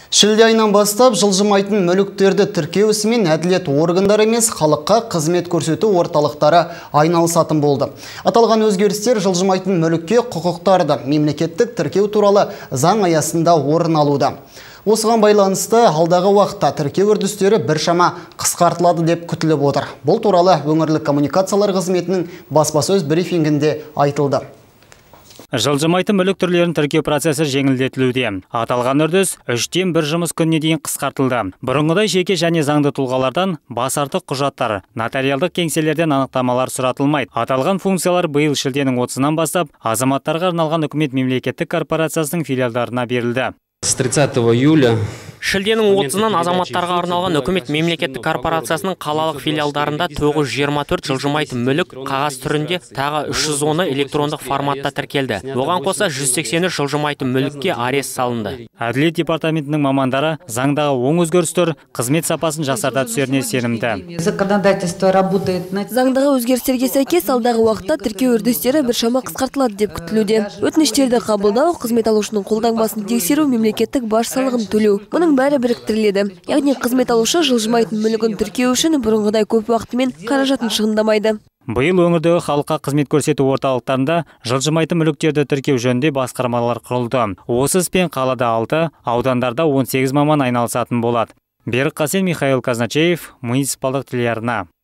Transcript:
Шілде айынан бастап жылжымайтын мүліктерді тіркеу ісімен әділет органдары емес, халыққа қызмет көрсету орталықтары айналысатын болды. Аталған өзгерістер жылжымайтын мүлікке құқықтарды мемлекеттік тіркеу туралы заң аясында орын алуда. Осыған байланысты алдағы уақытта тіркеу үрдістері біршама қысқартылады деп күтіліп отыр. Бұл туралы өңірлік коммуникациялар қызметінің баспасөз брифингінде айтылды. Жылжымайтын мүлік түрлерін тіркеу процесі жеңілдетілуде. Аталған үрдіс 3-тен 1 жұмыс күніне дейін қысқартылды. Бұрынғыдай жеке және заңды тұлғалардан бас артық құжаттар, нотариалдық кеңселерден анықтамалар сұратылмайды. Аталған функциялар биыл шілденің 30-нан бастап азаматтарға арналған үкімет мемлекеттік корпорациясының филиалдарына берілді. С 30 июля Шілденің 30-нан азаматтарға арналған үкімет мемлекеттік корпорациясының қалалық филиалдарында 924 жылжымайтын мүлік қағаз түрінде, тағы 310-ы электрондық форматта тіркелді. Оған қоса 183 жылжымайтын мүлікке арест салынды. Әділет департаментінің мамандары заңдағы оң өзгерістер қызмет сапасын жақсарта түсеріне сенімді. Заңдағы өзгерістерге сәйкес алдағы уақытта тіркеу үрдістері біршама қысқартылады деп күтілуде. Өтініштерді қабылдау, қызмет алушының қолтаңбасын тексеру, мемлекеттік баж салығын төлеу. Мұның бәрі біріктіріледі. Яғни қызмет алушы жылжымайтын мүлігін тіркеу үшін бұрынғыдай көп уақыты мен қаражатын шығындамайды. Биыл өңірдегі халыққа қызмет көрсету орталықтарында жылжымайтын мүліктерді тіркеу жөнінде басқармалар құрылды. Осы іспен қалада 6, аудандарда 18 маман айналысатын болады. Берік Қасен, Михаил Казначеев, муниципалдық телеарна.